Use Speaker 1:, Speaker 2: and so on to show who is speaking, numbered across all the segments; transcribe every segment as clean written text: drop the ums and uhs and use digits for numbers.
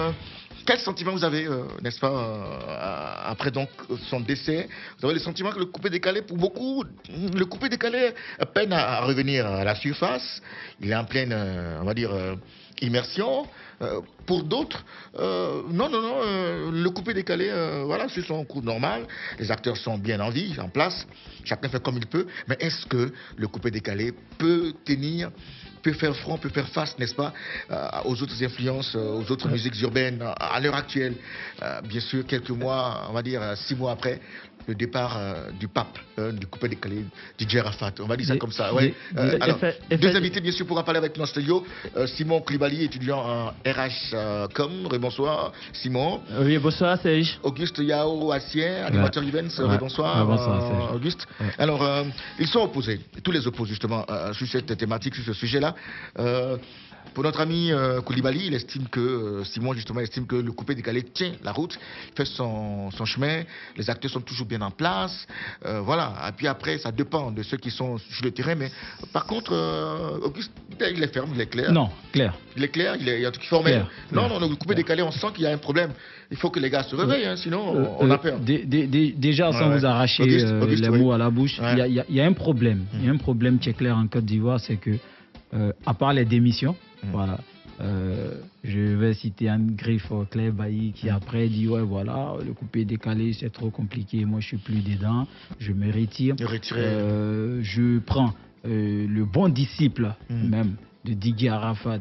Speaker 1: quel sentiment vous avez, n'est-ce pas, après donc son décès? Vous avez le sentiment que le coupé-décalé, pour beaucoup, le coupé-décalé peine à revenir à la surface. Il est en pleine, on va dire, immersion. Pour d'autres, non, le coupé-décalé, voilà, c'est son cours normal. Les acteurs sont bien en vie, en place. Chacun fait comme il peut. Mais est-ce que le coupé-décalé peut tenir, peut faire front, peut faire face, n'est-ce pas, aux autres influences, aux autres musiques urbaines à l'heure actuelle? Bien sûr, quelques mois, on va dire 6 mois après le départ du pape, du coupé-décalé, DJ Arafat. On va dire ça comme ça. Ouais. Alors, deux invités, bien sûr, pour parler avec nous en studio. Simon Koulibaly, étudiant en RH.com. Bonsoir, Simon.
Speaker 2: Oui, bonsoir, Serge.
Speaker 1: Auguste Yao Assien, animateur events. Bonsoir,
Speaker 2: bonsoir,
Speaker 1: Auguste. Alors, ils sont opposés, tous les opposent justement sur cette thématique, sur ce sujet-là. Pour notre ami Koulibaly, il estime que, Simon justement estime que le coupé-décalé tient la route, fait son chemin, les acteurs sont toujours bien en place, voilà. Et puis après, ça dépend de ceux qui sont sur le terrain, mais par contre, Auguste, il est ferme, il est clair.
Speaker 2: Non, clair.
Speaker 1: Il est clair, il est en tout cas formel.
Speaker 2: Clair.
Speaker 1: Non, le coupé-décalé, on sent qu'il y a un problème. Il faut que les gars se réveillent, hein, sinon on a peur.
Speaker 2: Déjà, sans vous arracher les mots à la bouche, il y a un problème. Il y a un problème qui est clair en Côte d'Ivoire, c'est que, à part les démissions, voilà. Je vais citer Anne Griffe, Claire Bailly, qui après dit ouais voilà, le coupé décalé c'est trop compliqué, moi je suis plus dedans, je me retire. Je prends le bon disciple même de Didier Arafat,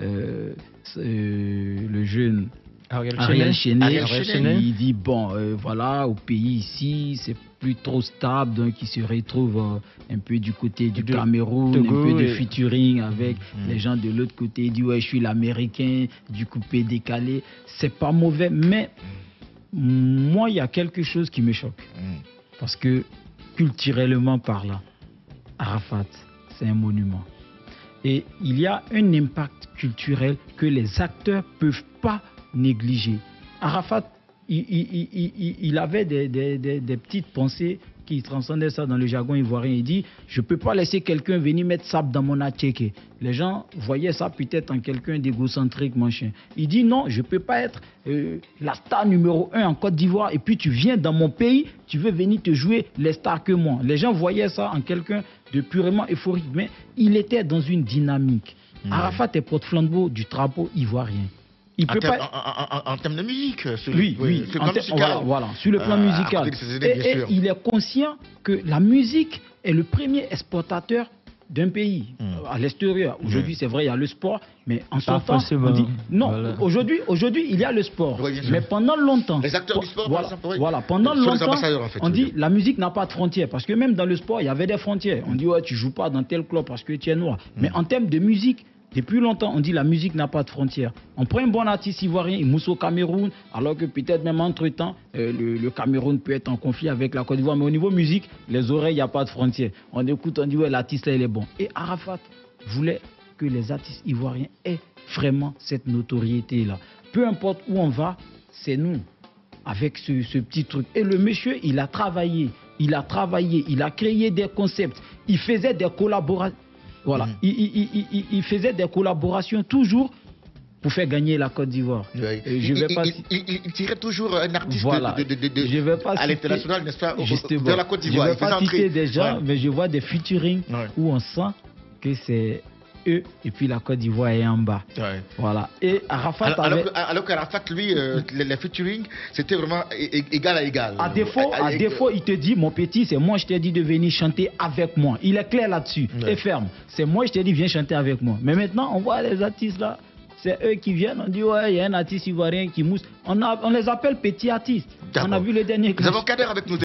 Speaker 2: le jeune Ariel Chenet, il dit bon voilà, au pays ici c'est plus trop stable, donc il se retrouve un peu du côté du Cameroun, Togo, un peu de featuring avec les gens de l'autre côté. Il dit ouais je suis l'américain du coupé décalé, c'est pas mauvais, mais moi il y a quelque chose qui me choque parce que culturellement parlant, Arafat c'est un monument et il y a un impact culturel que les acteurs peuvent pas négliger. Arafat, il avait des petites pensées qui transcendaient ça dans le jargon ivoirien. Il dit, je ne peux pas laisser quelqu'un venir mettre sable dans mon attiéké. Les gens voyaient ça peut-être en quelqu'un d'égocentrique, machin. Il dit, non, je ne peux pas être la star numéro 1 en Côte d'Ivoire et puis tu viens dans mon pays, tu veux venir te jouer les stars que moi. Les gens voyaient ça en quelqu'un de purement euphorique, mais il était dans une dynamique. Arafat est porte-flambeau du drapeau ivoirien. Il peut
Speaker 1: en termes de musique,
Speaker 2: oui, voilà, sur le plan musical. Et il est conscient que la musique est le premier exportateur d'un pays à l'extérieur. Aujourd'hui, c'est vrai, il y a le sport, mais en son temps, on dit non. Voilà. Aujourd'hui, il y a le sport, mais pendant longtemps,
Speaker 1: les acteurs du sport,
Speaker 2: pendant longtemps,
Speaker 1: en fait,
Speaker 2: on dit la musique n'a pas de frontières, parce que même dans le sport, il y avait des frontières. On dit ouais, tu joues pas dans tel club parce que tu es noir. Mais en termes de musique, depuis longtemps, on dit la musique n'a pas de frontières. On prend un bon artiste ivoirien, il mousse au Cameroun, alors que peut-être même entre-temps, le Cameroun peut être en conflit avec la Côte d'Ivoire. Mais au niveau musique, les oreilles, il n'y a pas de frontières. On écoute, on dit, ouais, l'artiste là, il est bon. Et Arafat voulait que les artistes ivoiriens aient vraiment cette notoriété-là. Peu importe où on va, c'est nous, avec ce petit truc. Et le monsieur, il a travaillé, il a créé des concepts, il faisait des collaborations. Voilà, il faisait des collaborations toujours pour faire gagner la Côte d'Ivoire.
Speaker 1: Il tirait toujours un artiste à l'international, n'est-ce pas, vers la Côte d'Ivoire.
Speaker 2: Je ne vais pas citer des gens, mais je vois des featuring où on sent que c'est eux et puis la Côte d'Ivoire est en bas. Voilà. Et Arafat
Speaker 1: alors qu'Arafat, lui, les featuring, c'était vraiment égal à égal.
Speaker 2: À défaut, il te dit, mon petit, c'est moi je t'ai dit de venir chanter avec moi. Il est clair là-dessus et ferme. C'est moi je t'ai dit, viens chanter avec moi. Mais maintenant, on voit les artistes là, c'est eux qui viennent, on dit, ouais, il y a un artiste ivoirien qui mousse. On les appelle petits artistes. On a vu le dernier.
Speaker 1: Nous avons Kader avec nous.